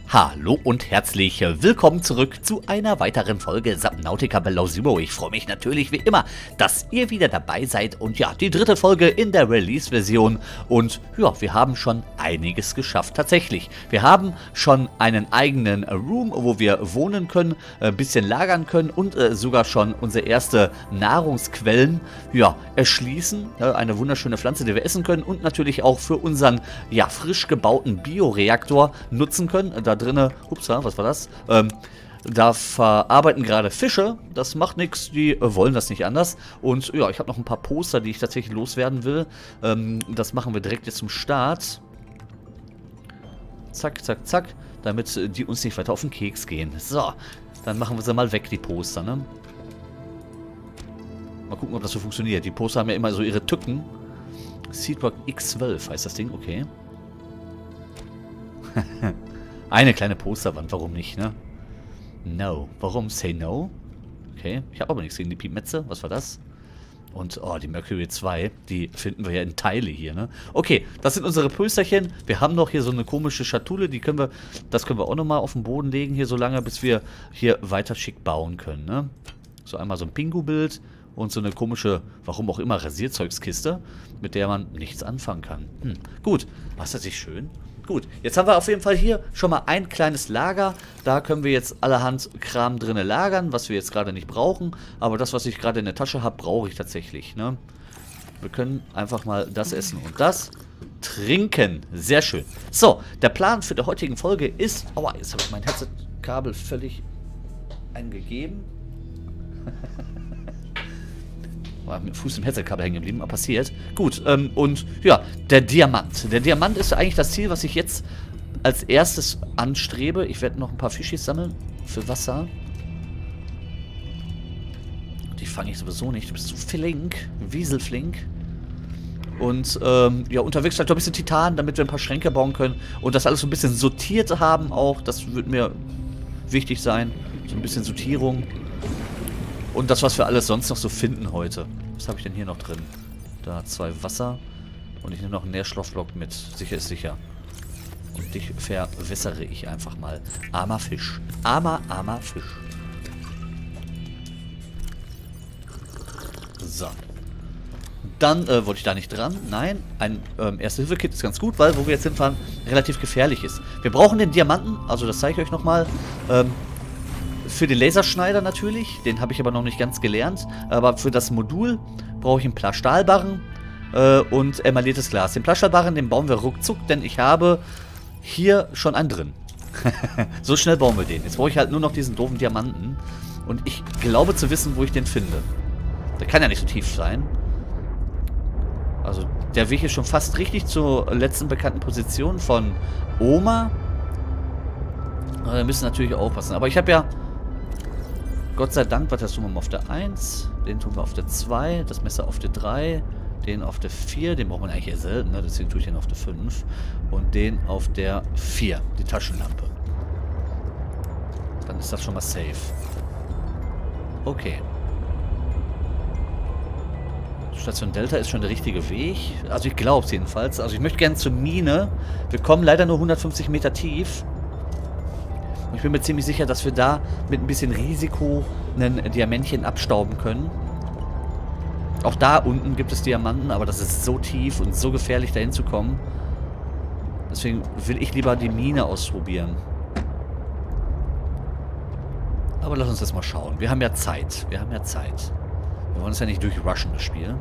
Hallo und herzlich willkommen zurück zu einer weiteren Folge Subnautica Below Zero. Ich freue mich natürlich wie immer, dass ihr wieder dabei seid und ja, die dritte Folge in der Release-Version und ja, wir haben schon einiges geschafft, tatsächlich. Wir haben schon einen eigenen Room, wo wir wohnen können, ein bisschen lagern können und sogar schon unsere erste Nahrungsquellen, ja, erschließen. Eine wunderschöne Pflanze, die wir essen können und natürlich auch für unseren, ja, frisch gebauten Bioreaktor nutzen können. Da drinnen, upsa, was war das? Da verarbeiten gerade Fische, das macht nichts, die wollen das nicht anders. Und ja, ich habe noch ein paar Poster, die ich tatsächlich loswerden will. Das machen wir direkt jetzt zum Start. Zack, zack, zack, damit die uns nicht weiter auf den Keks gehen. So, dann machen wir sie mal weg, die Poster, ne? Mal gucken, ob das so funktioniert. Die Poster haben ja immer so ihre Tücken. Seedrock X12 heißt das Ding, okay. Eine kleine Posterwand, warum nicht, ne? No. Warum say no? Okay, ich habe aber nichts gegen die Piepmetze. Was war das? Und, oh, die Mercury 2, die finden wir ja in Teile hier, ne? Okay, das sind unsere Pösterchen. Wir haben noch hier so eine komische Schatulle, das können wir auch nochmal auf den Boden legen hier so lange, bis wir hier weiter schick bauen können, ne? So einmal so ein Pingu-Bild und so eine komische, warum auch immer, Rasierzeugskiste, mit der man nichts anfangen kann. Gut, was ist das nicht schön? Gut, jetzt haben wir auf jeden Fall hier schon mal ein kleines Lager. Da können wir jetzt allerhand Kram drinnen lagern, was wir jetzt gerade nicht brauchen. Aber das, was ich gerade in der Tasche habe, brauche ich tatsächlich, ne? Wir können einfach mal das essen und das trinken. Sehr schön. So, der Plan für die heutige Folge ist... Aua, jetzt habe ich mein Headset-Kabel völlig eingegeben. Mit dem Fuß im Headset-Kabel hängen geblieben, aber passiert. Gut, und ja, der Diamant. Der Diamant ist eigentlich das Ziel, was ich jetzt als erstes anstrebe. Ich werde noch ein paar Fischis sammeln für Wasser. Die fange ich sowieso nicht. Du bist zu flink, wieselflink. Und ja, unterwegs halt noch ein bisschen Titan, damit wir ein paar Schränke bauen können. Und das alles so ein bisschen sortiert haben auch. Das wird mir wichtig sein. So ein bisschen Sortierung. Und das, was wir alles sonst noch so finden heute. Was habe ich denn hier noch drin? Da 2 Wasser. Und ich nehme noch einen Nährstoffblock mit. Sicher ist sicher. Und dich verwässere ich einfach mal. Armer Fisch. Armer Fisch. So. Dann wollte ich da nicht dran. Nein, ein Erste-Hilfe-Kit ist ganz gut, weil, wo wir jetzt hinfahren, relativ gefährlich ist. Wir brauchen den Diamanten. Also das zeige ich euch nochmal. Für den Laserschneider natürlich, den habe ich aber noch nicht ganz gelernt. Aber für das Modul brauche ich einen Plaststahlbarren und emailliertes Glas. Den Plaststahlbarren, den bauen wir ruckzuck, denn ich habe hier schon einen drin. So schnell bauen wir den. Jetzt brauche ich halt nur noch diesen doofen Diamanten. Und ich glaube zu wissen, wo ich den finde. Der kann ja nicht so tief sein. Also der Weg ist schon fast richtig zur letzten bekannten Position von Oma. Wir müssen natürlich aufpassen. Aber ich habe ja... Gott sei Dank, was tun wir mal auf der 1, den tun wir auf der 2, das Messer auf der 3, den auf der 4, den braucht man eigentlich eher selten, ne? Deswegen tue ich den auf der 5 und den auf der 4, die Taschenlampe. Dann ist das schon mal safe. Okay. Station Delta ist schon der richtige Weg. Also ich glaube es jedenfalls. Also ich möchte gerne zur Mine. Wir kommen leider nur 150 Meter tief. Ich bin mir ziemlich sicher, dass wir da mit ein bisschen Risiko ein Diamantchen abstauben können. Auch da unten gibt es Diamanten, aber das ist so tief und so gefährlich, dahin zu kommen. Deswegen will ich lieber die Mine ausprobieren. Aber lass uns das mal schauen. Wir haben ja Zeit. Wir haben ja Zeit. Wir wollen es ja nicht durchrushen, das Spiel.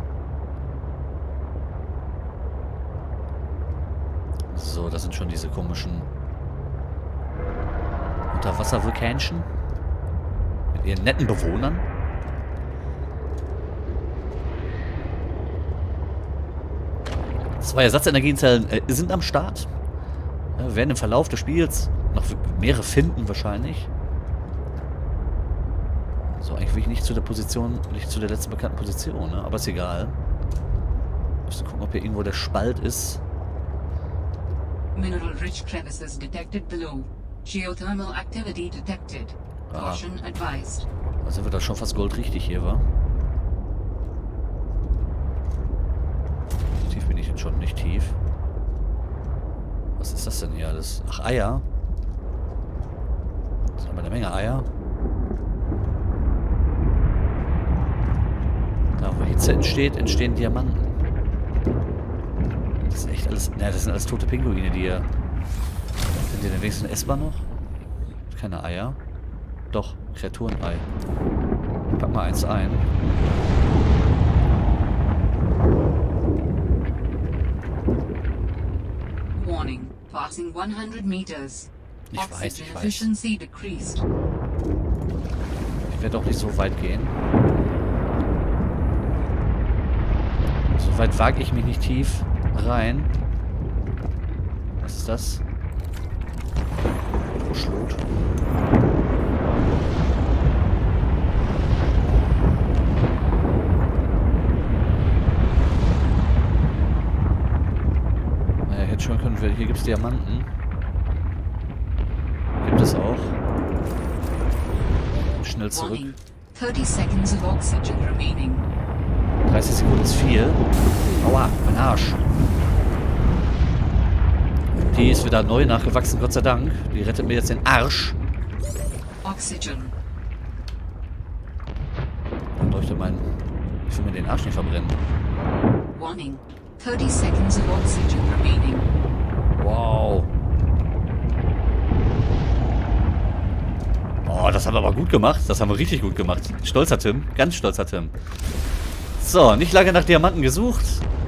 So, das sind schon diese komischen... Unterwasser-Vulkanchen. Mit ihren netten Bewohnern. Zwei Ersatzenergiezellen sind am Start. Wir werden im Verlauf des Spiels noch mehrere finden wahrscheinlich. So, eigentlich will ich nicht zu der Position, nicht zu der letzten bekannten Position, ne? Aber ist egal. Wir müssen gucken, ob hier irgendwo der Spalt ist. Mineral-rich crevices detected below. Geothermal activity detected. Caution advised. Da sind wir da schon fast goldrichtig hier, wa? Tief bin ich jetzt schon, nicht tief. Was ist das denn hier alles? Ach, Eier. Aber eine Menge Eier. Da, wo Hitze entsteht, entstehen Diamanten. Das ist echt alles... Ne, das sind alles tote Pinguine, die hier... Sind die denn wenigstens essbar noch? Keine Eier. Doch, Kreaturenei. Pack mal eins ein. Warning. Passing 100 meters. Ich weiß. Efficiency decreased. Ich werde auch nicht so weit gehen. So weit wage ich mich nicht tief rein. Was ist das? Schlot. Naja, jetzt schon können wir... Hier gibt es Diamanten. Gibt es auch. Schnell zurück. 30 seconds of oxygen remaining. 30 Sekunden ist viel. Aua, mein Arsch. Die ist wieder neu nachgewachsen, Gott sei Dank. Die rettet mir jetzt den Arsch. Oxygen. Dann leuchtet mein... Ich will mir den Arsch nicht verbrennen. Warning. 30 seconds of oxygen remaining. Wow. Oh, das haben wir aber gut gemacht. Das haben wir richtig gut gemacht. Stolzer Tim. Ganz stolzer Tim. So, nicht lange nach Diamanten gesucht.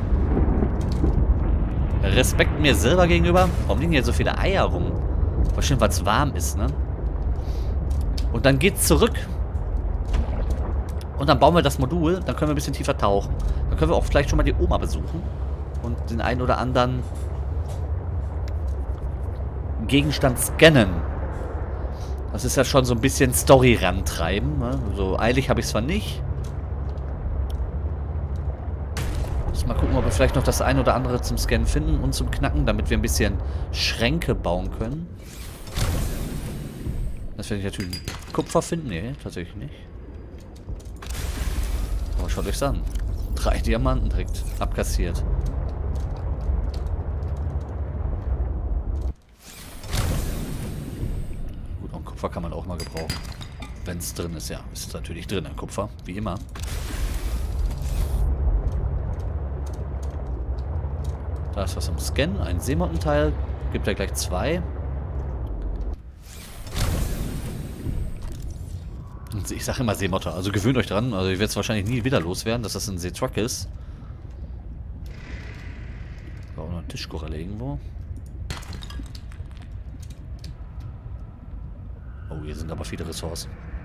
Respekt mir selber gegenüber. Warum liegen hier so viele Eier rum? Wahrscheinlich, weil es warm ist, ne? Und dann geht's zurück. Und dann bauen wir das Modul. Dann können wir ein bisschen tiefer tauchen. Dann können wir auch vielleicht schon mal die Oma besuchen. Und den einen oder anderen Gegenstand scannen. Das ist ja schon so ein bisschen Story rantreiben. Ne? So eilig habe ich es zwar nicht. Mal gucken, ob wir vielleicht noch das ein oder andere zum Scannen finden und zum Knacken, damit wir ein bisschen Schränke bauen können. Das werde ich natürlich Kupfer finden. Nee, tatsächlich nicht. Aber schaut euch's an. 3 Diamanten direkt abkassiert. Gut, und Kupfer kann man auch mal gebrauchen. Wenn es drin ist, ja. Ist natürlich drin, ein Kupfer. Wie immer. Da ist was am Scannen. Ein Seemottenteil. Gibt ja gleich 2. Ich sage immer Seemotte. Also gewöhnt euch dran. Also ich werde es wahrscheinlich nie wieder loswerden, dass das ein Seetruck ist. Da auch noch ein Tischkoralle irgendwo. Oh, hier sind aber viele Ressourcen.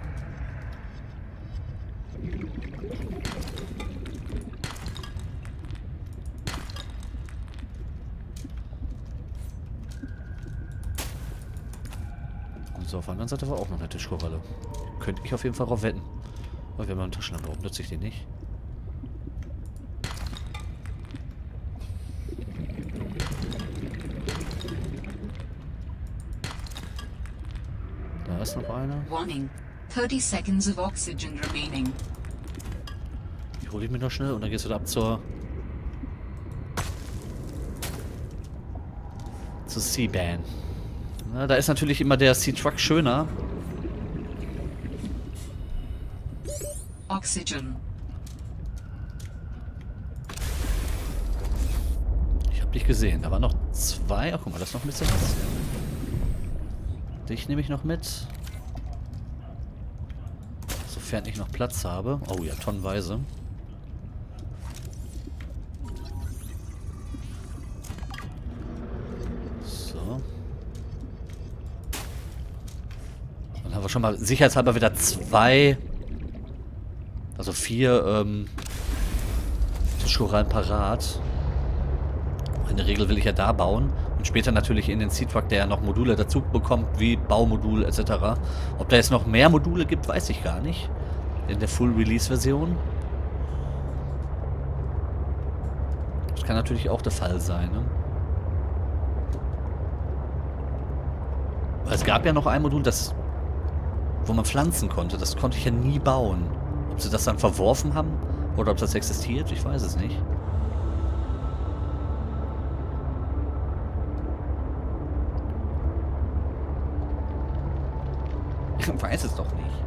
So, auf der anderen Seite war auch noch eine Tischkoralle. Könnte ich auf jeden Fall drauf wetten. Aber wir haben einen Taschenlampe. Warum nutze ich den nicht? Da ist noch eine. Warning. 30 seconds of oxygen remaining. Die hole ich mir noch schnell und dann gehst du da ab zur Seaban. Na, da ist natürlich immer der Sea-Truck schöner. Oxygen. Ich habe dich gesehen. Da waren noch 2. Ach, guck mal, das ist noch ein bisschen was. Dich nehme ich noch mit. Sofern ich noch Platz habe. Oh ja, tonnenweise. So. Dann haben wir schon mal sicherheitshalber wieder 2, also 4 Tischkorallen parat. In der Regel will ich ja da bauen und später natürlich in den Sea-Truck, der ja noch Module dazu bekommt, wie Baumodul etc. Ob da jetzt noch mehr Module gibt, weiß ich gar nicht. In der Full-Release-Version. Das kann natürlich auch der Fall sein, ne? Weil es gab ja noch ein Modul, wo man pflanzen konnte. Das konnte ich ja nie bauen. Ob sie das dann verworfen haben oder ob das existiert, ich weiß es nicht. Weiß es doch nicht.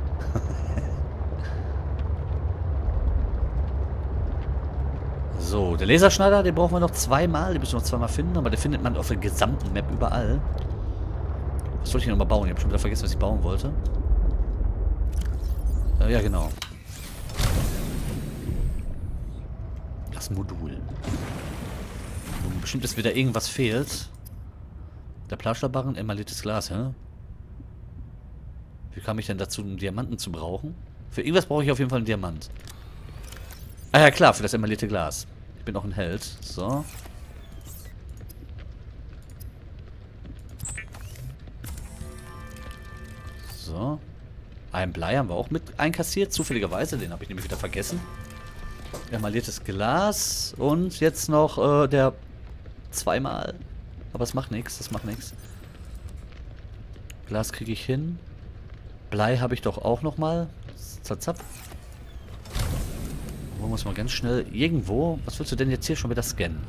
So, der Laserschneider, den brauchen wir noch zweimal. Den müssen wir noch zweimal finden, aber den findet man auf der gesamten Map überall. Was wollte ich nochmal bauen? Ich habe schon wieder vergessen, was ich bauen wollte. Ja, genau. Das Modul. Bestimmt, dass wieder irgendwas fehlt. Der Plaschlerbarren, emailliertes Glas, hä? Wie kam ich denn dazu, einen Diamanten zu brauchen? Für irgendwas brauche ich auf jeden Fall einen Diamant. Ah ja, klar, für das emaillierte Glas. Ich bin auch ein Held. So. So. Ein Blei haben wir auch mit einkassiert, zufälligerweise. Den habe ich nämlich wieder vergessen. Emailliertes Glas. Und jetzt noch der zweimal. Aber es macht nichts, das macht nichts. Glas kriege ich hin. Blei habe ich doch auch nochmal. Zap. Wo muss man ganz schnell irgendwo. Was willst du denn jetzt hier schon wieder scannen?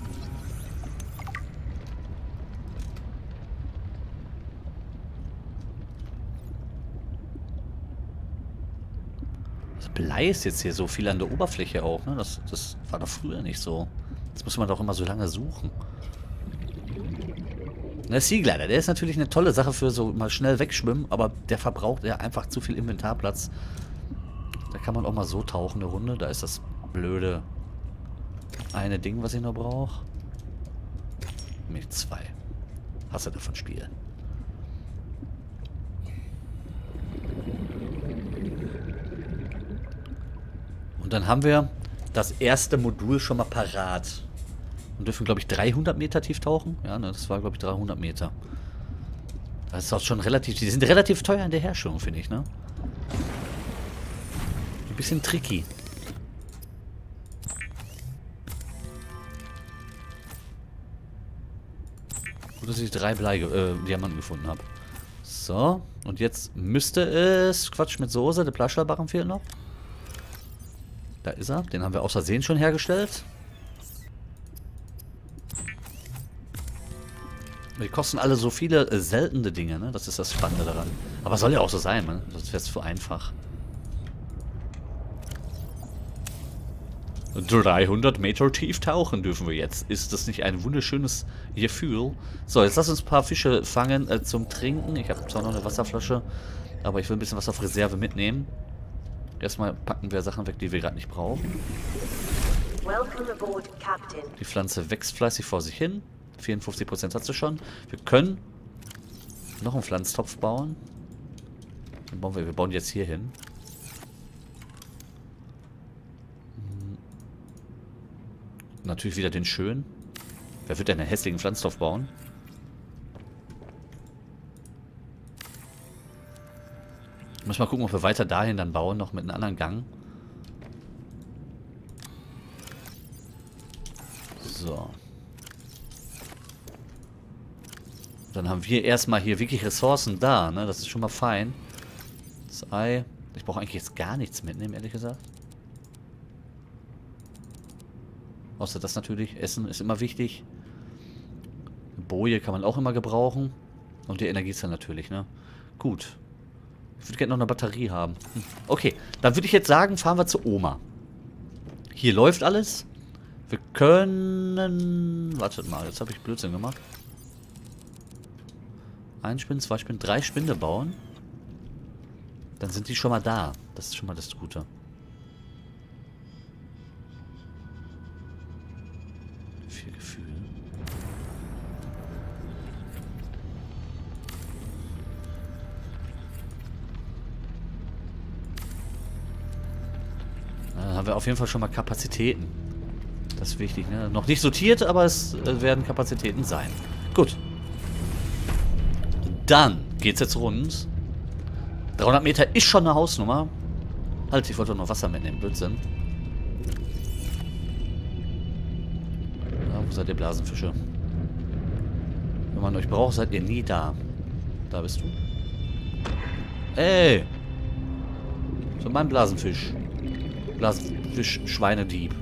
Das Blei ist jetzt hier so viel an der Oberfläche auch, ne? Das war doch früher nicht so. Das muss man doch immer so lange suchen. Der Seaglider, der ist natürlich eine tolle Sache für so mal schnell wegschwimmen, aber der verbraucht ja einfach zu viel Inventarplatz. Da kann man auch mal so tauchen eine Runde. Da ist das blöde eine Ding, was ich noch brauche. Nämlich 2. Hast du davon Spiel. Und dann haben wir das erste Modul schon mal parat. Und dürfen, glaube ich, 300 Meter tief tauchen. Ja, ne, das war, glaube ich, 300 Meter. Das ist auch schon relativ... Die sind relativ teuer in der Herstellung, finde ich, ne? Ein bisschen tricky. Gut, dass ich 3 Diamanten gefunden habe. So, und jetzt müsste es... Quatsch mit Soße, der Plaschlerbarren fehlt noch. Da ist er. Den haben wir aus Versehen schon hergestellt. Die kosten alle so viele seltene Dinge, ne? Das ist das Spannende daran. Aber soll ja auch so sein, ne? Sonst wäre es zu einfach. 300 Meter tief tauchen dürfen wir jetzt. Ist das nicht ein wunderschönes Gefühl? So, jetzt lass uns ein paar Fische fangen zum Trinken. Ich habe zwar noch eine Wasserflasche, aber ich will ein bisschen was auf Reserve mitnehmen. Erstmal packen wir Sachen weg, die wir gerade nicht brauchen. Die Pflanze wächst fleißig vor sich hin. 54% hat sie schon. Wir können noch einen Pflanztopf bauen. Den bauen wir bauen jetzt hier hin. Natürlich wieder den schönen. Wer wird denn einen hässlichen Pflanztopf bauen? Muss mal gucken, ob wir weiter dahin dann bauen, noch mit einem anderen Gang. So. Dann haben wir erstmal hier wirklich Ressourcen da, ne? Das ist schon mal fein. Das Ei. Ich brauche eigentlich jetzt gar nichts mitnehmen, ehrlich gesagt. Außer das natürlich. Essen ist immer wichtig. Eine Boje kann man auch immer gebrauchen. Und die Energiezelle natürlich, ne? Gut. Ich würde gerne noch eine Batterie haben. Okay, dann würde ich jetzt sagen, fahren wir zu Oma. Hier läuft alles. Wir können... Wartet mal, jetzt habe ich Blödsinn gemacht. 1 Spinne, 2 Spinnen, 3 Spinde bauen. Dann sind die schon mal da. Das ist schon mal das Gute. Viel Gefühl. Dann haben wir auf jeden Fall schon mal Kapazitäten. Das ist wichtig, ne? Noch nicht sortiert, aber es werden Kapazitäten sein. Gut. Dann geht's jetzt rund. 300 Meter ist schon eine Hausnummer. Halt, ich wollte doch noch Wasser mitnehmen. Blödsinn. Ja, wo seid ihr Blasenfische? Wenn man euch braucht, seid ihr nie da. Da bist du. Ey! So mein Blasenfisch. Blasenfisch, Schweinedieb.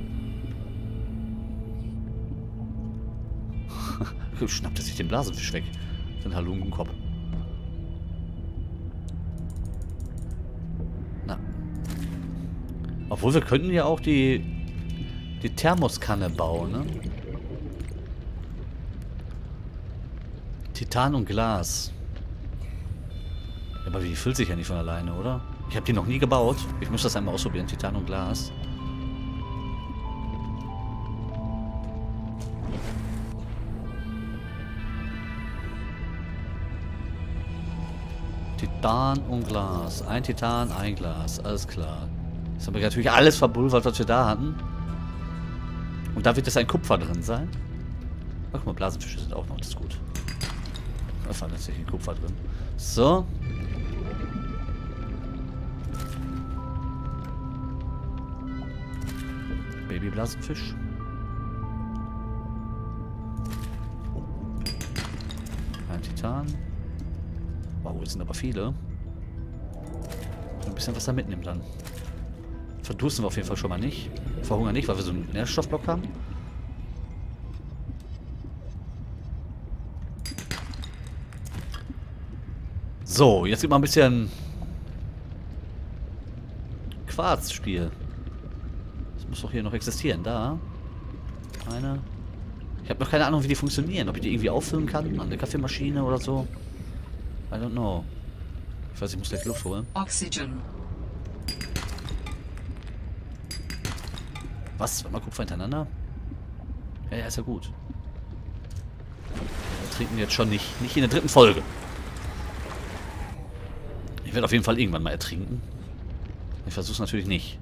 Schnappt er sich den Blasenfisch weg. Den Halunkenkopf. Obwohl, wir könnten ja auch die Thermoskanne bauen, ne? Titan und Glas. Ja, aber die füllt sich ja nicht von alleine, oder? Ich habe die noch nie gebaut. Ich muss das einmal ausprobieren. Titan und Glas. Titan und Glas. Ein Titan, ein Glas. Alles klar. Jetzt haben wir natürlich alles verpulvert, was wir da hatten. Und da wird jetzt ein Kupfer drin sein. Ach, guck mal, Blasenfische sind auch noch. Das ist gut. Da war tatsächlich ein Kupfer drin. So. Babyblasenfisch. Ein Titan. Wow, jetzt sind aber viele. Ein bisschen Wasser mitnehmen dann. Verdursten wir auf jeden Fall schon mal nicht. Verhungern nicht, weil wir so einen Nährstoffblock haben. So, jetzt gibt mal ein bisschen Quarzspiel. Das muss doch hier noch existieren. Da. Eine. Ich habe noch keine Ahnung, wie die funktionieren. Ob ich die irgendwie auffüllen kann an der Kaffeemaschine oder so. I don't know. Ich weiß, ich muss gleich Luft holen. Oxygen. Was? Mal Kupfer hintereinander? Ja, ja, ist ja gut. Wir trinken jetzt schon nicht in der dritten Folge. Ich werde auf jeden Fall irgendwann mal ertrinken. Ich versuche es natürlich nicht.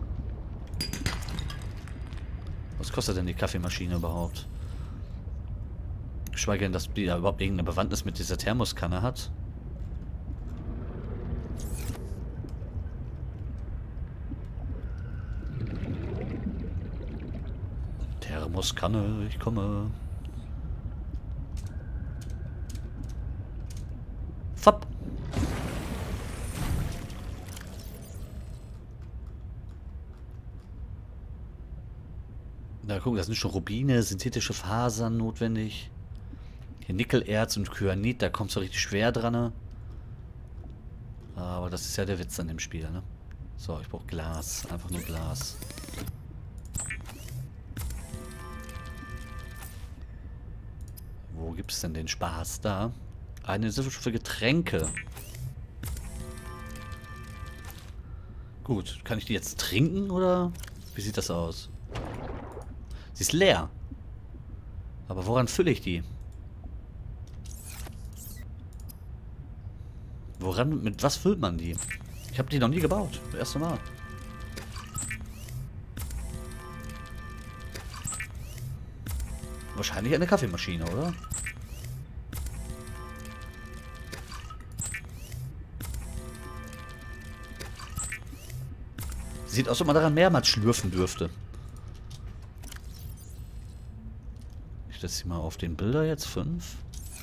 Was kostet denn die Kaffeemaschine überhaupt? Geschweige denn, dass die da überhaupt irgendeine Bewandtnis mit dieser Thermoskanne hat. Thermoskanne, ich komme. Fapp. Da gucken, da sind schon Rubine, synthetische Fasern notwendig. Hier Nickelerz und Kyanit, da kommt es so richtig schwer dran. Ne? Aber das ist ja der Witz an dem Spiel, ne? So, ich brauche Glas. Einfach nur Glas. Wo gibt es denn den Spaß? Da. Eine Hilfe für Getränke. Gut, kann ich die jetzt trinken oder wie sieht das aus? Sie ist leer. Aber woran fülle ich die? Woran, mit was füllt man die? Ich habe die noch nie gebaut. Das erste Mal. Wahrscheinlich eine Kaffeemaschine, oder? Sieht aus, als ob man daran mehrmals schlürfen dürfte. Ich setze sie mal auf den Bilder jetzt. 5.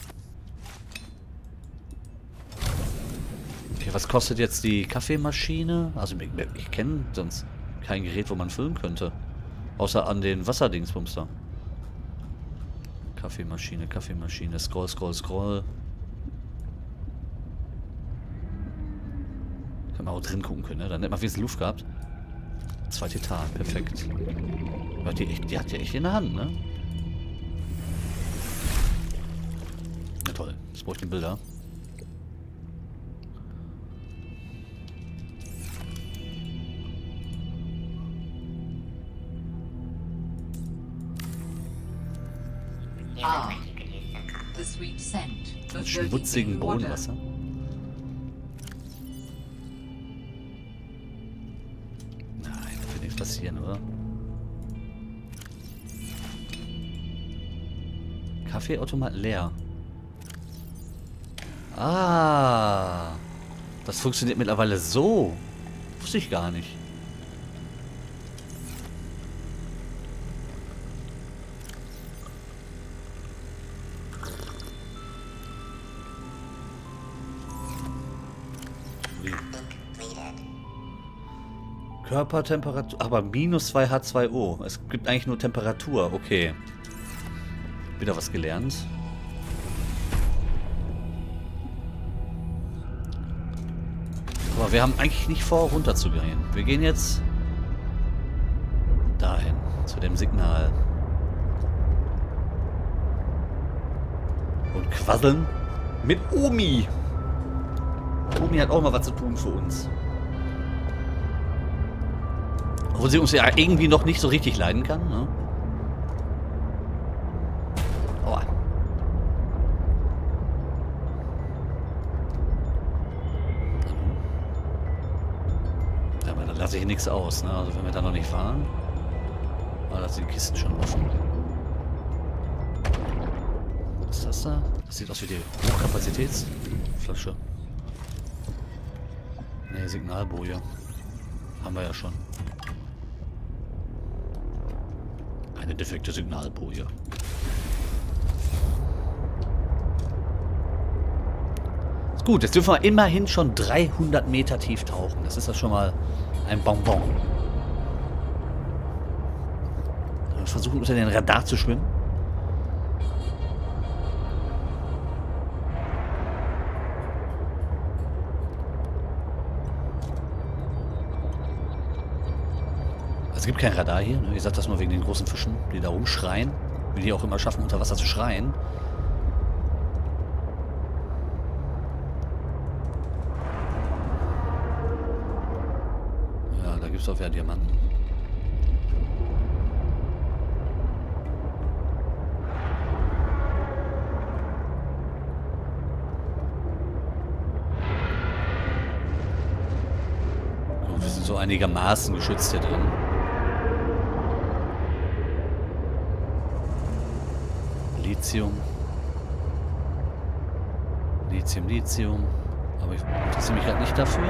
Okay, was kostet jetzt die Kaffeemaschine? Also ich kenne sonst kein Gerät, wo man füllen könnte. Außer an den Wasserdingsbums da. Kaffeemaschine, Kaffeemaschine. Scroll, scroll, scroll. Kann man auch drin gucken können, ne? Dann hätte man wenigstens Luft gehabt. 2 Titan, perfekt. Die hat die echt in der Hand, ne? Na toll, jetzt brauche ich den Bilder. Ah, the sweet scent Mit of schmutzigen water. Bodenwasser. Nein, da wird nichts passieren, oder? Kaffeeautomat leer. Ah, das funktioniert mittlerweile so. Wusste ich gar nicht. Körpertemperatur, aber minus 2 H2O. Es gibt eigentlich nur Temperatur. Okay. Wieder was gelernt. Aber wir haben eigentlich nicht vor, runter zu gehen. Wir gehen jetzt Zu dem Signal. Und quasseln mit Omi. Omi hat auch mal was zu tun für uns. Obwohl sie uns ja irgendwie noch nicht so richtig leiden kann, ne? Aua. Ja, aber da lasse ich nichts aus, ne? Also wenn wir da noch nicht fahren. Aber da sind die Kisten schon offen. Was ist das da? Das sieht aus wie die Hochkapazitätsflasche. Ne, Signalboje. Haben wir ja schon. Eine defekte Signalboje. Ist gut, jetzt dürfen wir immerhin schon 300 Meter tief tauchen. Das ist ja schon mal ein Bonbon. Wir versuchen unter den Radar zu schwimmen. Es gibt kein Radar hier, ne? Ich sag das nur wegen den großen Fischen, die da rumschreien. Wie die auch immer schaffen, unter Wasser zu schreien. Ja, da gibt es auch wieder Diamanten. Und wir sind so einigermaßen geschützt hier drin. Lithium. Lithium, Lithium. Aber ich interessiere mich gerade nicht dafür.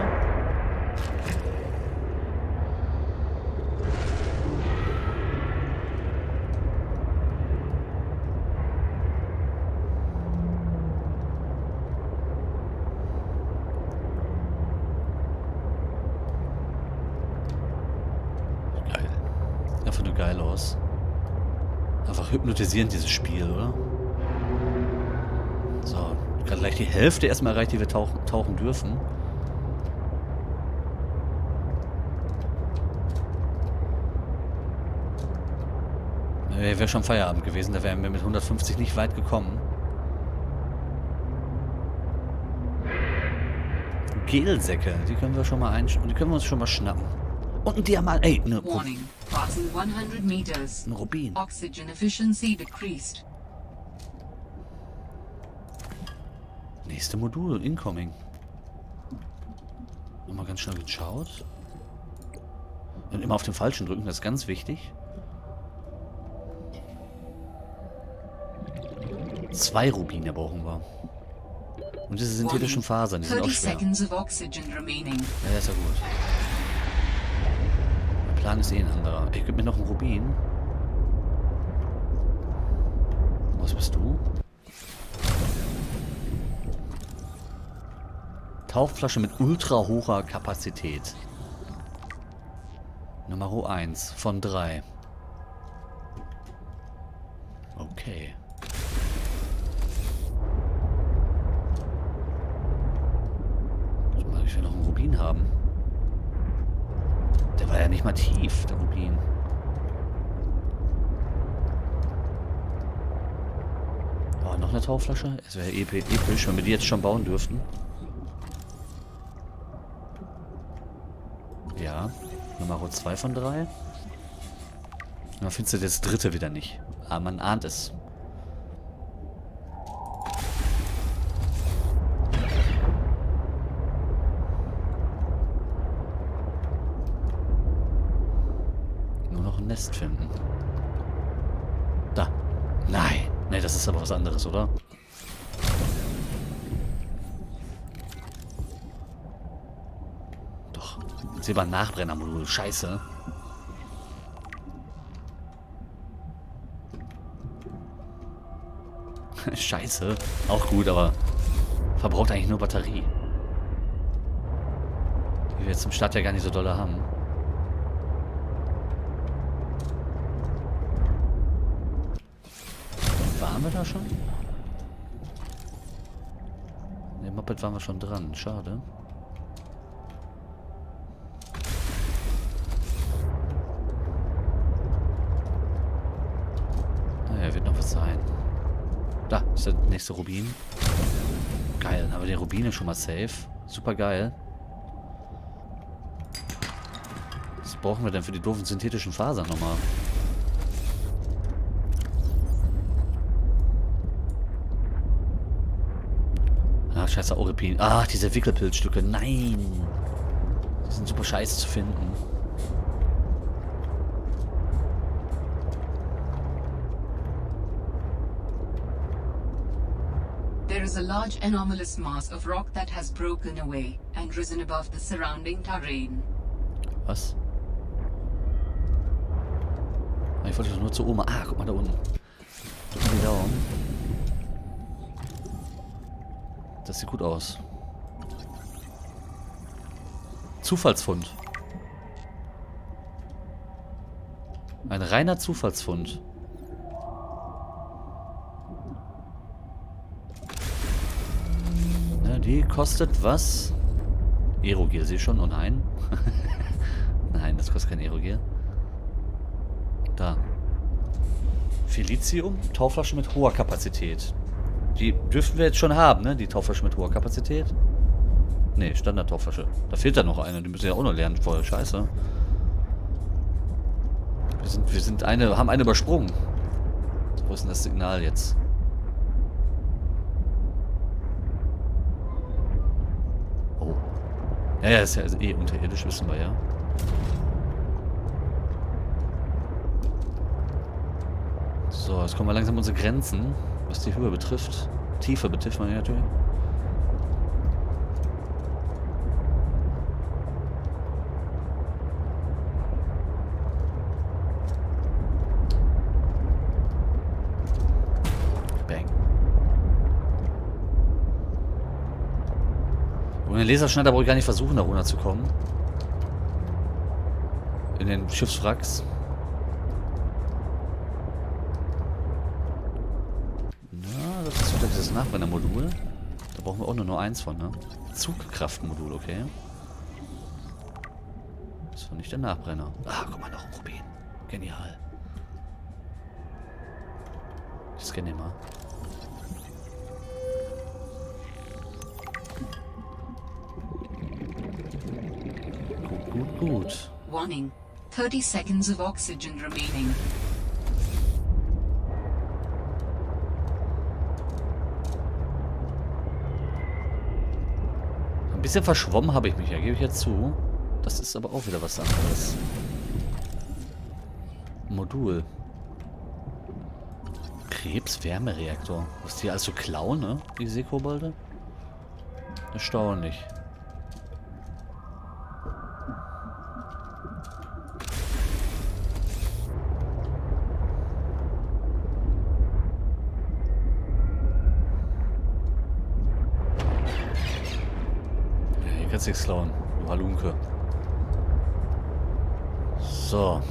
Geil. Sieht einfach nur geil aus. Einfach hypnotisierend, dieses Spiel, oder? So, gerade gleich die Hälfte erstmal erreicht, die wir tauchen dürfen. Wäre schon Feierabend gewesen, da wären wir mit 150 nicht weit gekommen. Gelsäcke, die können wir schon mal die können wir uns schon mal schnappen. Und ein Diamant, ey, ne. Warning. Passing 100 meters. Ein Rubin. Oxygen efficiency decreased. Nächste Modul, incoming. Nochmal ganz schnell geschaut. Und immer auf den falschen drücken, das ist ganz wichtig. 2 Rubine brauchen wir. Und diese synthetischen Fasern, die sind auch schwer. Ja, das ist ja gut. Der Plan ist eh ein anderer. Ich gebe mir noch einen Rubin. Was bist du? Tauchflasche mit ultra hoher Kapazität. Nummer 1 von 3. Okay. Ich will noch einen Rubin haben. Der war ja nicht mal tief, der Rubin. Oh, noch eine Tauchflasche? Es wäre episch, wenn wir die jetzt schon bauen dürften. Ja, Nummer 2 von 3. Dann findest du das dritte wieder nicht. Aber man ahnt es. Nur noch ein Nest finden. Da. Nein. Nee, das ist aber was anderes, oder? Doch. Silber-Nachbrennermodul. Scheiße. Scheiße. Auch gut, aber verbraucht eigentlich nur Batterie. Die wir jetzt zum Start ja gar nicht so doll haben. Waren wir da schon? Ne, Moped waren wir schon dran. Schade. nächste Rubin. Geil, dann haben wir den Rubine schon mal safe. Super geil. Was brauchen wir denn für die doofen synthetischen Fasern nochmal? Ah, scheiße, Auripin. Ach, diese Wickelpilzstücke. Nein. Die sind super scheiße zu finden. There is a large anomalous mass of rock that has broken away and risen above the surrounding terrain. Was? Ich wollte doch nur zu Oma. Ah, guck mal da unten. Drück mal die Daumen. Das sieht gut aus. Zufallsfund. Ein reiner Zufallsfund. Na, die kostet was? Aerogel, sehe ich schon. Oh nein. Nein, das kostet kein Aerogel. Da. Felizium, Tauflasche mit hoher Kapazität. Die dürften wir jetzt schon haben, ne? Die Tauflasche mit hoher Kapazität. Ne, Standard-Tauflasche. Da fehlt da noch eine, die müssen wir ja auch noch lernen. Voll scheiße. Haben eine übersprungen. Wo ist denn das Signal jetzt? Oh. Ja, ist ja eh unterirdisch, wissen wir ja. So, jetzt kommen wir langsam an unsere Grenzen, was die Höhe betrifft. Tiefe betrifft man ja natürlich. Bang. Ohne Laserschneider brauche ich gar nicht versuchen, da runterzukommen. In den Schiffswracks. Das Nachbrennermodul. Da brauchen wir auch nur eins von, ne? Zugkraftmodul, okay. Das war nicht der Nachbrenner. Ah, guck mal, noch ein Rubin. Genial. Ich scanne den mal. Gut. Warning. 30 seconds of oxygen remaining. Ein bisschen verschwommen habe ich mich ja, gebe ich jetzt zu. Das ist aber auch wieder was anderes. Modul. Krebswärmereaktor. Was die alles so klauen, ne? Die Seekobolde? Erstaunlich. Kannst nichts klauen, du Halunke. So.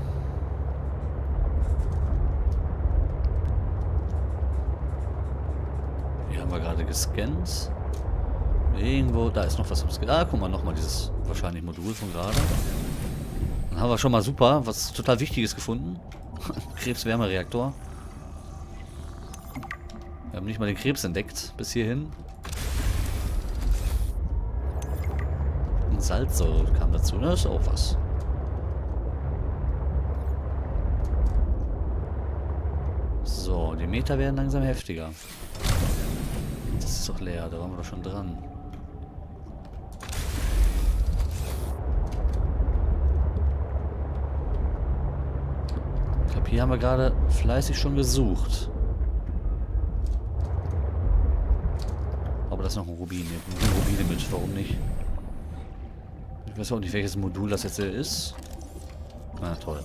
Hier haben wir gerade gescannt. Irgendwo, da ist noch was ums. Ah, guck mal, nochmal dieses wahrscheinlich Modul von gerade. Dann haben wir schon mal super, was total Wichtiges gefunden. Krebswärmereaktor. Wir haben nicht mal den Krebs entdeckt, bis hierhin. Salzsäure kam dazu, ne? Ist auch was. So, die Meter werden langsam heftiger. Das ist doch leer, da waren wir doch schon dran. Ich glaube, hier haben wir gerade fleißig schon gesucht. Aber das ist noch ein Rubin. Wir nehmen Rubine mit, warum nicht? Ich weiß auch nicht, welches Modul das jetzt ist. Na toll.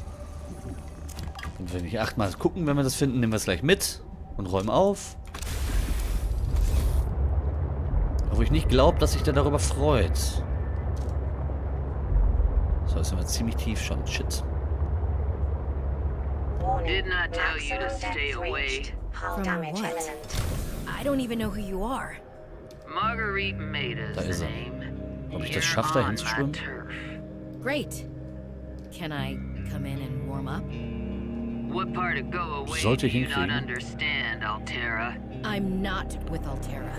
Und wenn wir 8-mal gucken, wenn wir das finden, nehmen wir es gleich mit und räumen auf. Obwohl ich nicht glaube, dass sich der darüber freut. So, jetzt sind wir ziemlich tief schon. Shit. Didn't I tell you to stay away? From what? I don't even know who you are. Marguerite Maida's Da ist er. name. Ob ich das schaffe, da hinzuschwimmen? Great. Can I come in and warm up? What part of go away Sollte do ich you not hinkriegen. understand, Altera? I'm not with Altera.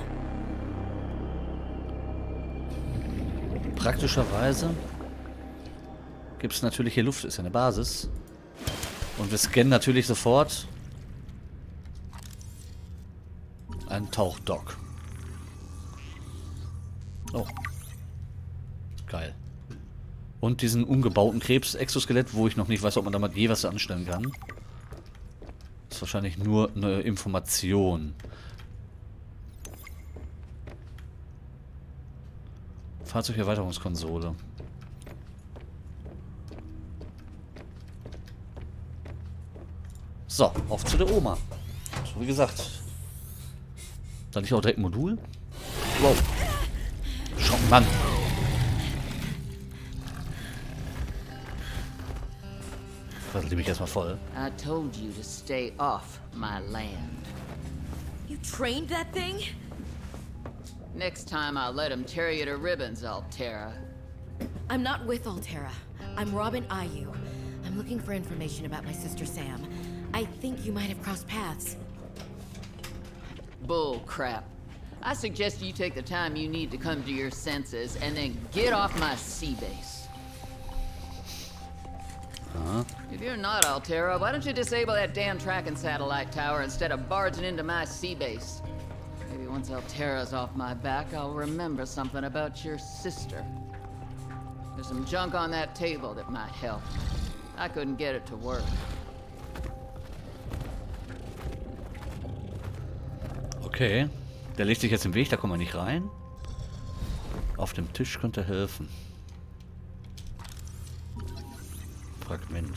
Praktischerweise gibt es natürlich hier Luft, ist ja eine Basis. Und wir scannen natürlich sofort einen Tauchdock. Oh. Geil. Und diesen umgebauten Krebs-Exoskelett, wo ich noch nicht weiß, ob man damit je was anstellen kann. Ist wahrscheinlich nur eine Information. Fahrzeugerweiterungskonsole. So, auf zu der Oma. So wie gesagt. Da nicht auch direkt ein Modul? Wow. Schau, Mann. Versuche mich erstmal voll. I told you to stay off my land. You trained that thing? Next time I'll let him tear you to ribbons, Altera. I'm not with Altera. I'm Robin Ayu. I'm looking for information about my sister Sam. I think you might have crossed paths. Bull crap. I suggest you take the time you need to come to your senses and then get off my sea base. If you're not Altera, why don't you disable that damn tracking satellite tower instead of barging into my sea base? Maybe once Altera's off my back, I'll remember something about your sister. There's some junk on that table that might help. I couldn't get it to work. Okay. Der legt sich jetzt im Weg, da kommen wir nicht rein. Auf dem Tisch könnte helfen. Fragment.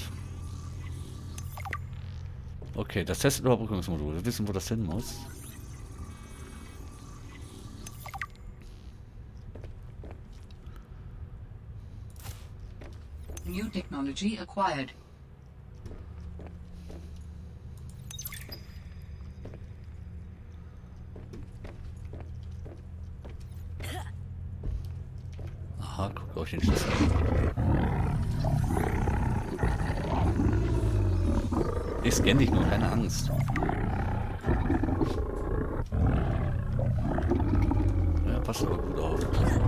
Okay, das Testüberbrückungsmodul. Wir wissen, wo das hin muss. New technology acquired. Aha, guckt euch den Schlüssel an. Ich scanne dich nur, keine Angst. Ja, passt aber gut auf.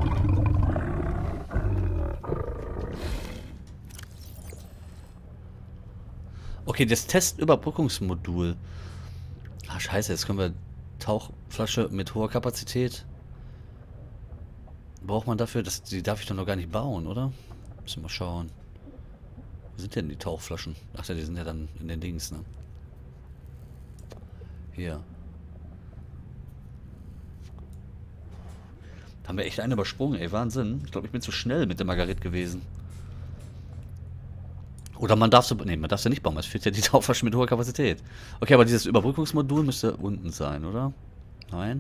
Okay, das Testüberbrückungsmodul. Ah, scheiße, jetzt können wir Tauchflasche mit hoher Kapazität. Braucht man dafür? Die darf ich doch noch gar nicht bauen, oder? Müssen wir mal schauen. Wo sind denn die Tauchflaschen? Ach ja, die sind ja dann in den Dings, ne? Hier. Da haben wir echt einen übersprungen, ey. Wahnsinn. Ich glaube, ich bin zu schnell mit der Margaret gewesen. Oder man darf sie... Ne, man darf sie nicht bauen. Es fehlt ja die Tauchflasche mit hoher Kapazität. Okay, aber dieses Überbrückungsmodul müsste unten sein, oder? Nein.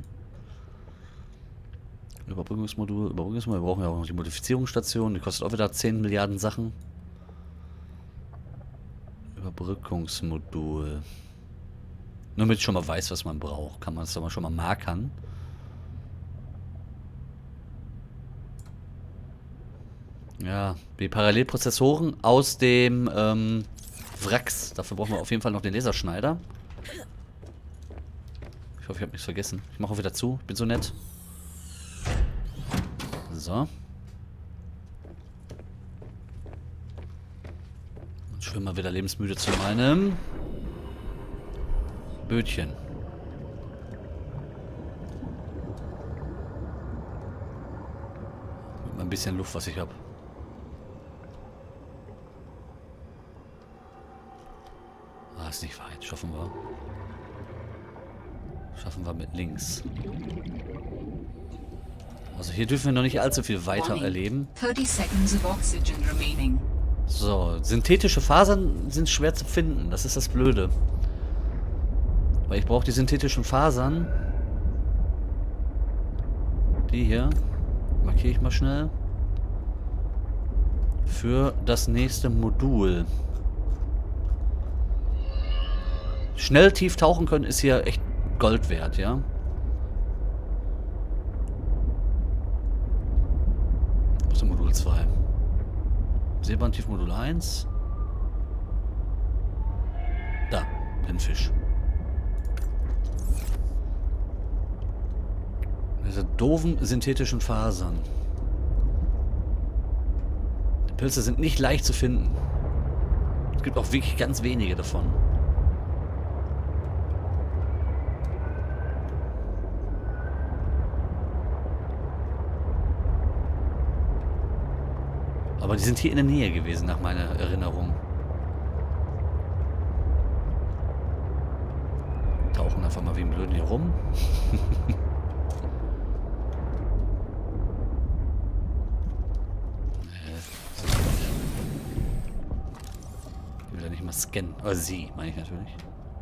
Überbrückungsmodul. Wir brauchen ja auch noch die Modifizierungsstation. Die kostet auch wieder 10 Milliarden Sachen. Überbrückungsmodul. Nur damit ich schon mal weiß, was man braucht. Kann man es doch mal schon mal markern. Ja, die Parallelprozessoren aus dem Wracks. Dafür brauchen wir auf jeden Fall noch den Laserschneider. Ich hoffe, ich habe nichts vergessen. Ich mache auch wieder zu. Ich bin so nett. So. Und schwimm mal wieder lebensmüde zu meinem Bötchen. Mit ein bisschen Luft, was ich habe. Ah, ist nicht weit. Schaffen wir. Schaffen wir mit links. Also hier dürfen wir noch nicht allzu viel weiter erleben. 30 seconds of oxygen remaining. So, synthetische Fasern sind schwer zu finden. Das ist das Blöde. Weil ich brauche die synthetischen Fasern. Die hier. Markiere ich mal schnell. Für das nächste Modul. Schnell tief tauchen können ist hier echt Gold wert, ja. Was ist Modul 2? Seebahn tief Modul 1. Den Fisch. Diese doofen synthetischen Fasern. Die Pilze sind nicht leicht zu finden. Es gibt auch wirklich ganz wenige davon. Aber die sind hier in der Nähe gewesen, nach meiner Erinnerung. Tauchen einfach mal wie ein Blöden hier rum. Ich will ja nicht mal scannen. Oder sie, meine ich natürlich.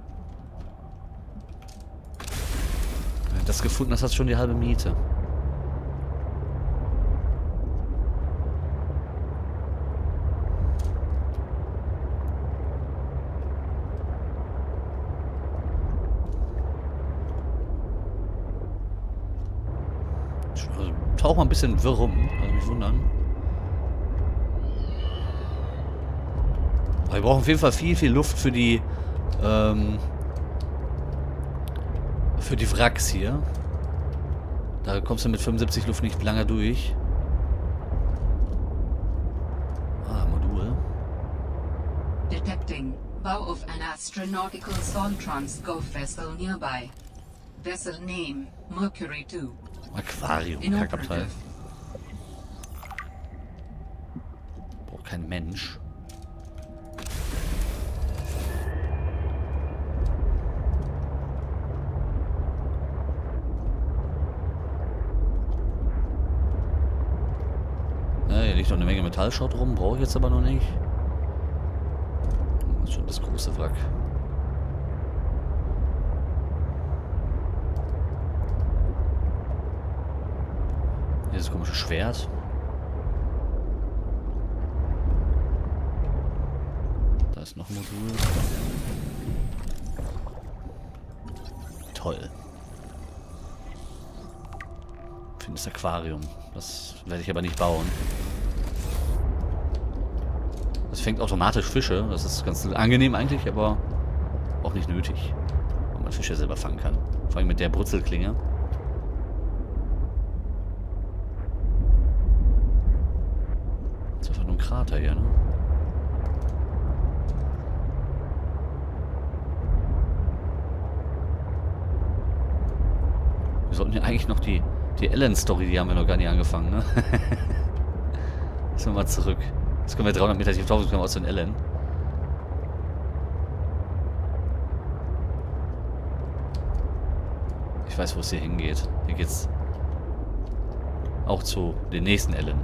Wenn du das gefunden hast, hast du schon die halbe Miete. Tauch mal ein bisschen wirr rum, also mich wundern. Aber wir brauchen auf jeden Fall viel Luft für die Wracks hier. Da kommst du mit 75 Luft nicht lange durch. Ah, Modul. Detecting bow of an astronautical Sol Transgov vessel nearby. Vessel name Mercury 2. Aquarium, Kackabteil. Braucht kein Mensch. Na, hier liegt noch eine Menge Metallschrott rum, brauche ich jetzt aber noch nicht. Das ist schon das große Wrack. Dieses komische Schwert. Da ist noch ein Modul. Toll. Ich finde das Aquarium. Das werde ich aber nicht bauen. Das fängt automatisch Fische. Das ist ganz angenehm eigentlich, aber auch nicht nötig. Weil man Fische selber fangen kann. Vor allem mit der Brutzelklinge. Das ist einfach nur ein Krater hier, ne? Wir sollten ja eigentlich noch die Ellen-Story, die haben wir noch gar nicht angefangen, ne? Lassen wir mal zurück. Jetzt können wir 300 Meter tief tauchen, können wir aus den Ellen. Ich weiß, wo es hier hingeht. Hier geht's auch zu den nächsten Ellen.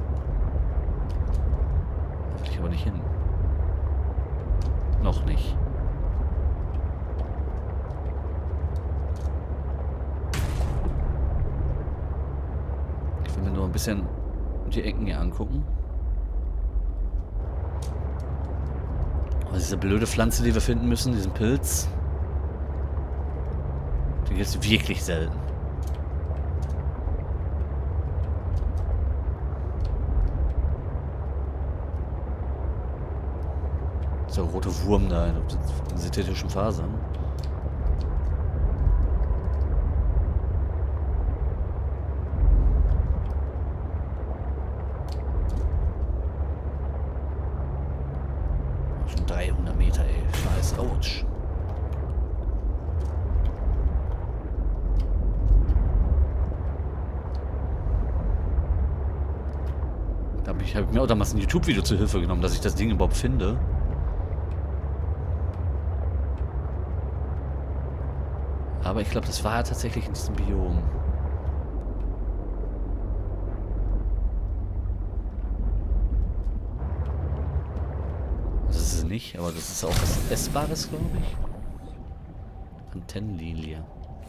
Da will ich aber nicht hin. Noch nicht. Ich will mir nur ein bisschen die Ecken hier angucken. Aber diese blöde Pflanze, die wir finden müssen, diesen Pilz, die gibt es wirklich selten. Dieser rote Wurm da in den synthetischen Fasern. Schon 300 Meter, ey. Scheiß, ouch. Ich habe mir auch damals ein YouTube-Video zur Hilfe genommen, dass ich das Ding überhaupt finde. Aber ich glaube, das war ja tatsächlich in diesem Biom. Das ist es nicht, aber das ist auch was Essbares, glaube ich. Antennenlinie.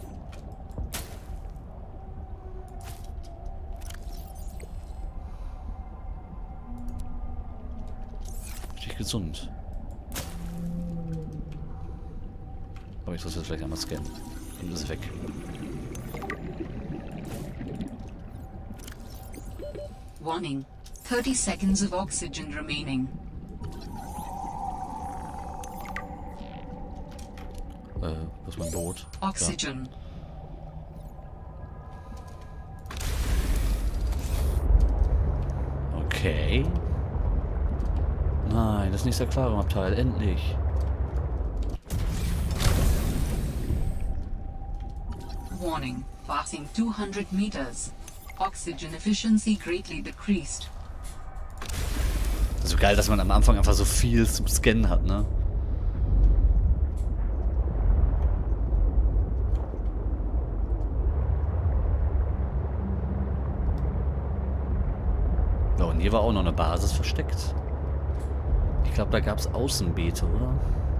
Richtig gesund. Aber ich muss das vielleicht einmal scannen. Und ist weg. Warning. 30 seconds of oxygen remaining. Das ist mein Boot. Oxygen. Ja. Okay. Nein, das ist nicht das Aquariumabteil. Endlich. Warning. Passing 200 meters. Oxygen efficiency greatly decreased. So geil, dass man am Anfang einfach so viel zum Scannen hat, ne? Ja, und hier war auch noch eine Basis versteckt. Ich glaube, da gab es Außenbeete, oder?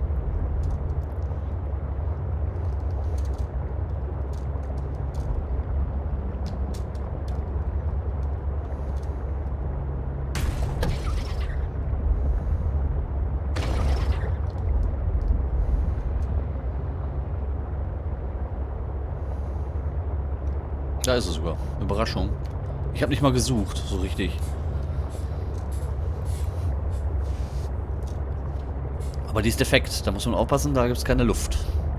Da ist es sogar. Überraschung. Ich habe nicht mal gesucht, so richtig. Aber die ist defekt. Da muss man aufpassen, da gibt es keine Luft.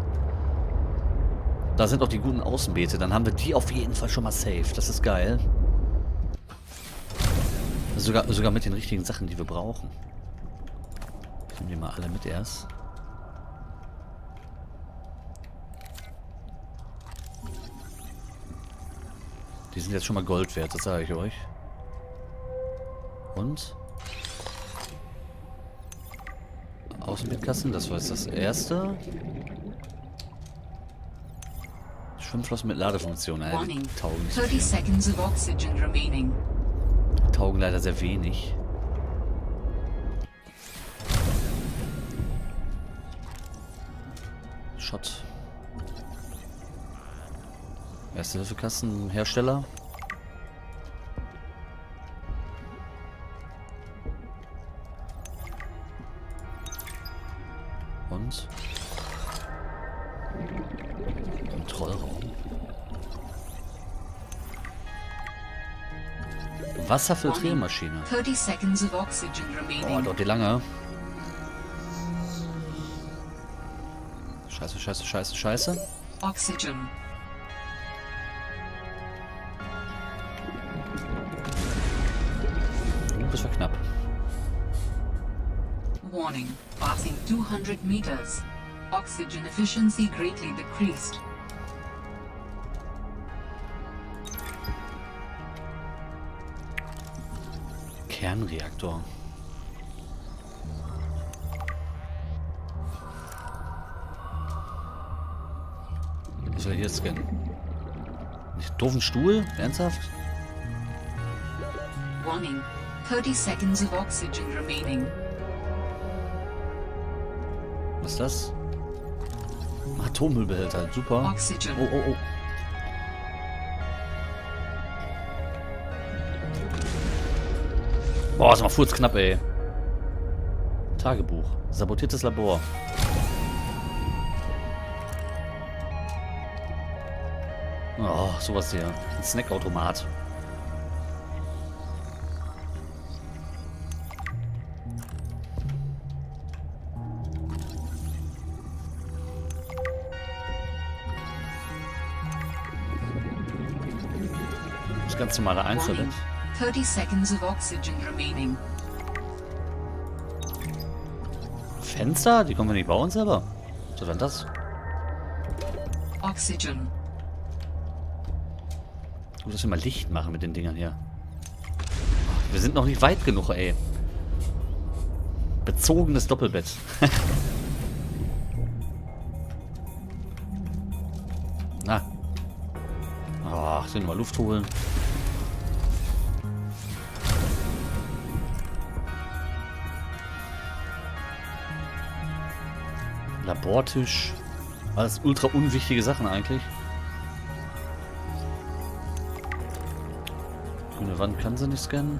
Da sind auch die guten Außenbeete. Dann haben wir die auf jeden Fall schon mal safe. Das ist geil. Sogar mit den richtigen Sachen, die wir brauchen. Ich nehme die mal alle mit erst. Die sind jetzt schon mal Gold wert, das sage ich euch. Und? Außenbildkasten, das war jetzt das erste. Schwimmflossen mit Ladefunktion, Warning. die taugen nicht so 30 viel. seconds of oxygen remaining. Die taugen leider sehr wenig. Shot. Erste Hilfekasten, Hersteller. Und? Kontrollraum. Wasserfiltriermaschine. 30 seconds of oxygen Boah, remaining. dauert die lange. Scheiße, scheiße, scheiße, scheiße. Oxygen. Das war knapp. Warning. Passing 200 meters. Oxygen efficiency greatly decreased. Kernreaktor. Was soll ich hier scannen? Nicht doofen Stuhl? Ernsthaft? Warning. 30 seconds of oxygen remaining. Was ist das? Atommüllbehälter. Super. Oxygen. Oh, oh, oh. Boah, ist mal furzknapp, ey. Tagebuch. Sabotiertes Labor. Oh, sowas hier. Ein Snackautomat. Das ganz normale Einzelbett. Warning. 30 seconds of oxygen remaining. Fenster? Die können wir nicht bauen selber. Was ist denn das? Oxygen. Gut, dass wir mal Licht machen mit den Dingern hier. Wir sind noch nicht weit genug, ey. Bezogenes Doppelbett. Na. Ach, sind mal Luft holen. Labortisch. Alles ultra unwichtige Sachen eigentlich. Grüne Wand kann sie nicht scannen.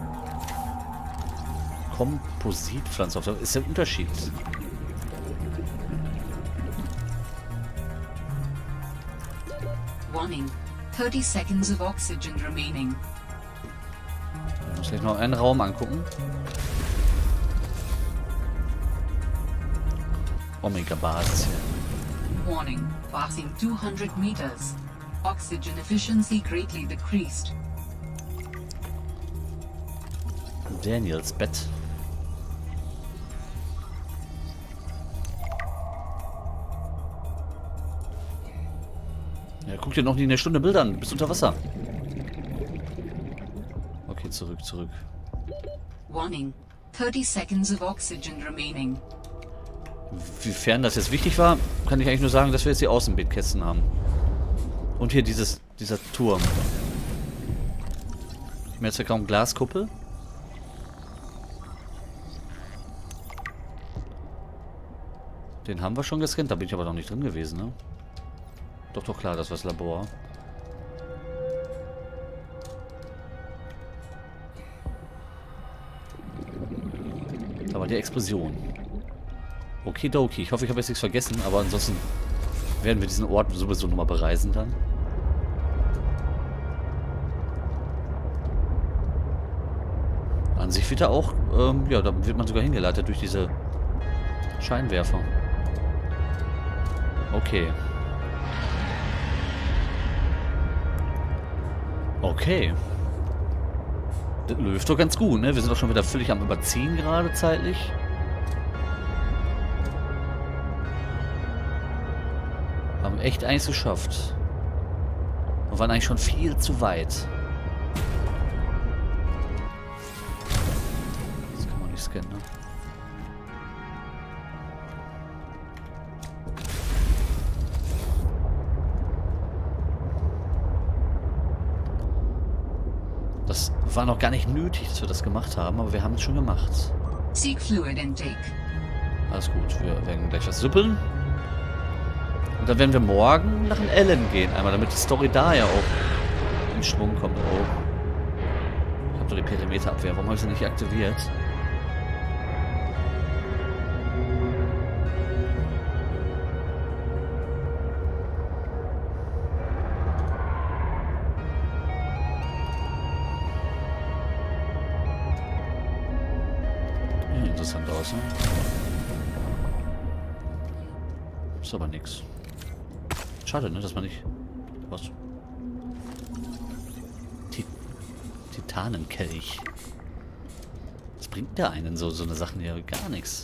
Kompositpflanze. Ist der Unterschied. Warning. 30 seconds of oxygen remaining. Ich muss gleich noch einen Raum angucken. Omega-Basis hier. Warning, passing 200 meters. Oxygen efficiency greatly decreased. Daniels Bett. Ja, guck dir noch nie eine Stunde Bilder an. Du bist unter Wasser. Okay, zurück. Warning, 30 seconds of oxygen remaining. Wiefern das jetzt wichtig war, kann ich eigentlich nur sagen, dass wir jetzt die Außenbeetkästen haben. Und hier dieser Turm. Ich meine, jetzt ja kaum Glaskuppel. Den haben wir schon gescannt, da bin ich aber noch nicht drin gewesen, ne? Doch, klar, das war das Labor. Da war die Explosion. Okidoki. Ich hoffe, ich habe jetzt nichts vergessen, aber ansonsten werden wir diesen Ort sowieso nochmal bereisen dann. An sich wird er auch, ja, da wird man sogar hingeleitet durch diese Scheinwerfer. Okay. Okay. Das läuft doch ganz gut, ne? Wir sind doch schon wieder völlig am Überziehen gerade zeitlich. Haben echt eins geschafft. Und waren eigentlich schon viel zu weit. Das kann man nicht scannen, ne? Das war noch gar nicht nötig, dass wir das gemacht haben, aber wir haben es schon gemacht. Seek fluid intake. Alles gut, wir werden gleich was süppeln. Und dann werden wir morgen nach Ellen gehen, einmal, damit die Story da ja auch in Schwung kommt. Oh. Ich habe doch die Perimeterabwehr, warum habe ich sie nicht aktiviert? Interessant aus, ne? Ist aber nix. Schade, ne, dass man nicht... Was? Titanenkelch. Was bringt der einen so eine Sachen hier? Gar nichts.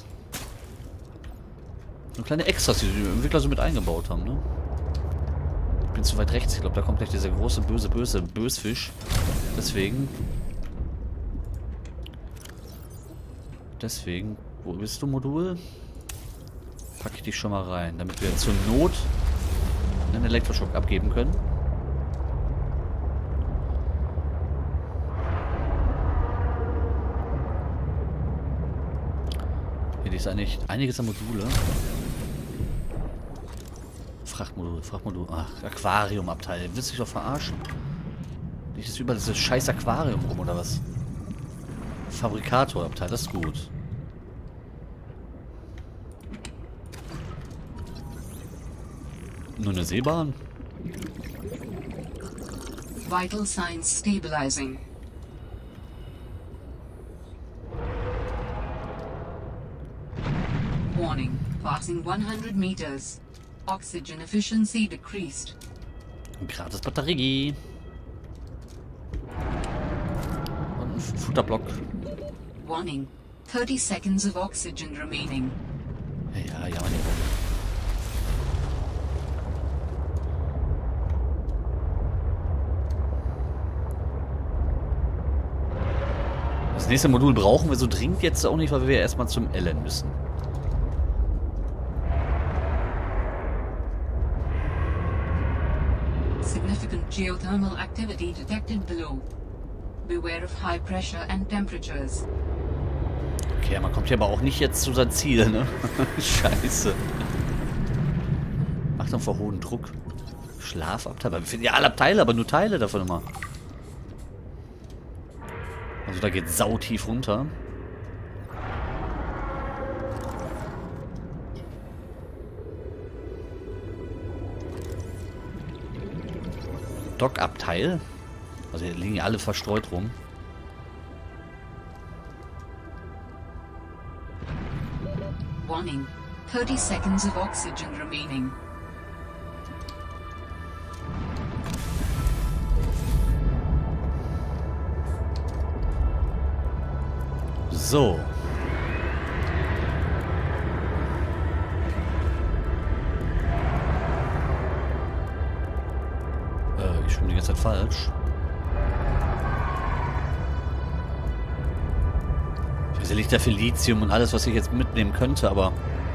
Nur kleine Extras, die die Entwickler so mit eingebaut haben, ne? Ich bin zu weit rechts. Ich glaube, da kommt gleich dieser große, böse Bösfisch. Deswegen, wo bist du, Modul? Packe ich dich schon mal rein, damit wir zur Not einen Elektroschock abgeben können. Hier ist eigentlich einiges an Module. Frachtmodul. Ach, Aquariumabteil. Willst du dich doch verarschen? Nicht ist überall dieses scheiß Aquarium rum, oder was? Fabrikatorabteil, das ist gut. Nur eine Seebahn? Vital signs stabilizing. Warning, passing 100 meters. Oxygen efficiency decreased. Gratis Batterie. Und ein Futterblock. Warning, 30 seconds of oxygen remaining. Ja, meine Das nächste Modul brauchen wir so dringend jetzt auch nicht, weil wir erstmal zum Ellen müssen. Significant geothermal activity detected below. Beware of high pressure and temperatures. Okay, man kommt hier aber auch nicht jetzt zu seinem Ziel, ne? Scheiße. Achtung vor hohem Druck. Schlafabteil. Wir finden ja alle Abteile, aber nur Teile davon immer. Also da geht sautief runter. Dockabteil. Also hier liegen ja alle verstreut rum. Warning, 30 seconds of oxygen remaining. So. Ich schwimme die ganze Zeit falsch. Ich weiß, liegt da viel Lithium und alles, was ich jetzt mitnehmen könnte, aber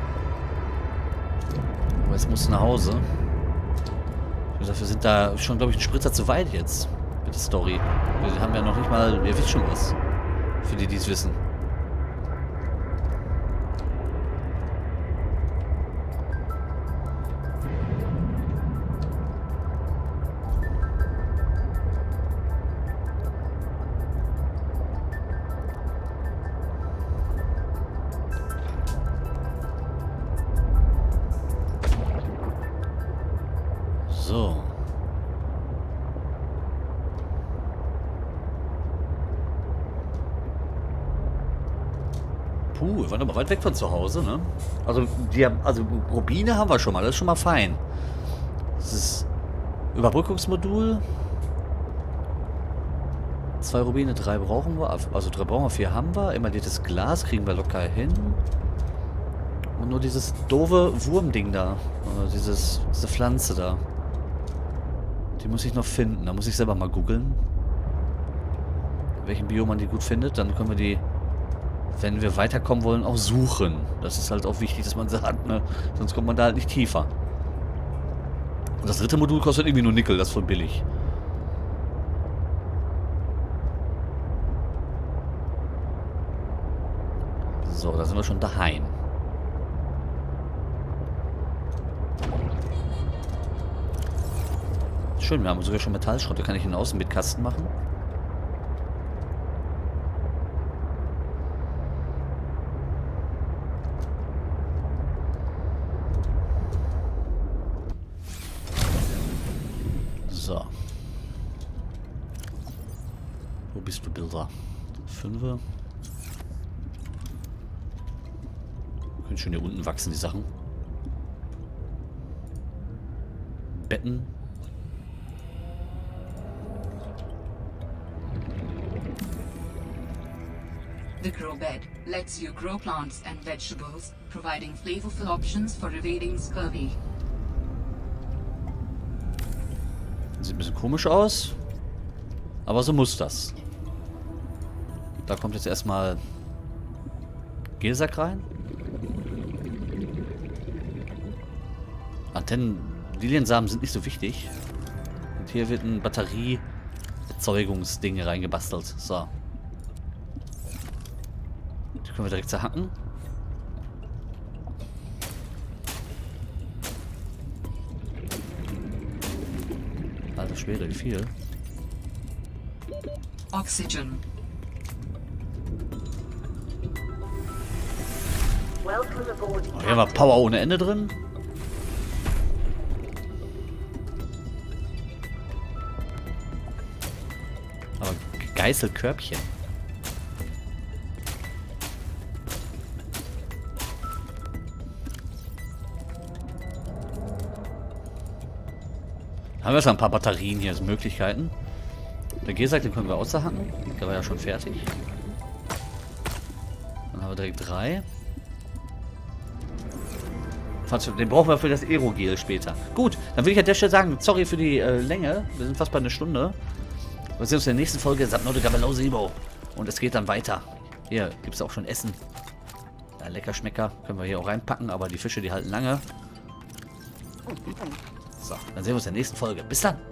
jetzt muss nach Hause. Dafür sind da schon, glaube ich, ein Spritzer zu weit jetzt mit der Story. Wir haben ja noch nicht mal, ihr wisst schon was. Für die, die es wissen. So. Puh, wir waren aber weit weg von zu Hause, ne? Also, also Rubine haben wir schon mal, das ist schon mal fein. Das ist Überbrückungsmodul. 2 Rubine, 3 brauchen wir. Also 3 brauchen wir, 4 haben wir. Emailliertes Glas kriegen wir locker hin. Und nur dieses doofe Wurmding da. Oder diese Pflanze da. Die muss ich noch finden. Da muss ich selber mal googeln. Welchen Biom man die gut findet. Dann können wir die, wenn wir weiterkommen wollen, auch suchen. Das ist halt auch wichtig, dass man sie hat, ne? Sonst kommt man da halt nicht tiefer. Und das 3. Modul kostet irgendwie nur Nickel. Das ist voll billig. So, da sind wir schon daheim. Schön, wir haben sogar schon Metallschrott. Da kann ich ihn außen mit Kasten machen. So. Wo bist du, Bilder? 5. Können schön hier unten wachsen, die Sachen. Betten. The Grow Bed lets you grow plants and vegetables, providing flavorful options for evading scurvy. Sieht ein bisschen komisch aus. Aber so muss das. Da kommt jetzt erstmal Gelsack rein. Antennen, Liliensamen sind nicht so wichtig. Und hier wird ein Batterieerzeugungsding reingebastelt. So. Die können wir direkt zerhacken. Alter Schwede, wie viel? Oxygen. Oh, hier haben wir Power ohne Ende drin. Aber Geißelkörbchen. Haben wir schon ein paar Batterien hier, also Möglichkeiten. Der Gelsack, den können wir außerhacken. Der war ja schon fertig. Dann haben wir direkt 3. Den brauchen wir für das Aerogel später. Gut, dann würde ich an der Stelle sagen, sorry für die Länge. Wir sind fast bei 1 Stunde. Wir sehen uns in der nächsten Folge Subnautica Below Zero. Und es geht dann weiter. Hier gibt es auch schon Essen. Ja, lecker Schmecker. Können wir hier auch reinpacken, aber die Fische, die halten lange. So, dann sehen wir uns in der nächsten Folge. Bis dann.